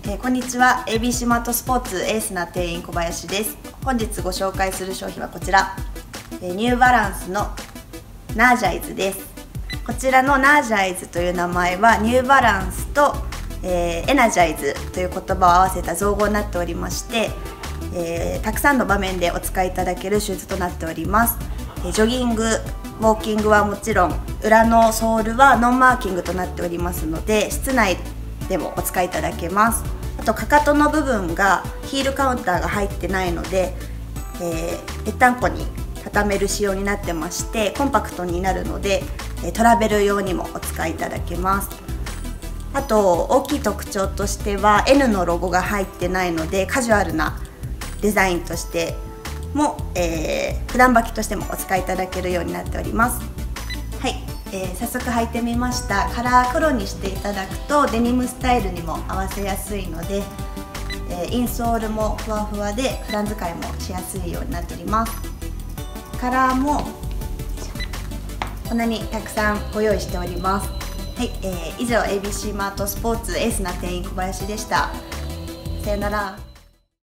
こんにちは。 ABC マートスポーツエースな店員小林です。本日ご紹介する商品はこちら、ニューバランスのナージャイズです。こちらのナージャイズという名前はニューバランスと、エナジャイズという言葉を合わせた造語になっておりまして、たくさんの場面でお使いいただけるシューズとなっております。ジョギング、ウォーキングはもちろん、裏のソールはノンマーキングとなっておりますので、室内でもお使いいただけます。あとかかとの部分がヒールカウンターが入ってないので、ぺったんこに畳める仕様になってまして、コンパクトになるのでトラベル用にもお使いいただけます。あと大きい特徴としては N のロゴが入ってないので、カジュアルなデザインとしても、普段履きとしてもお使いいただけるようになっております。はい、早速履いてみました。カラー黒にしていただくとデニムスタイルにも合わせやすいので、インソールもふわふわで普段使いもしやすいようになっております。カラーもこんなにたくさんご用意しております。はい、以上 ABC マートスポーツエースな店員小林でした。さよなら。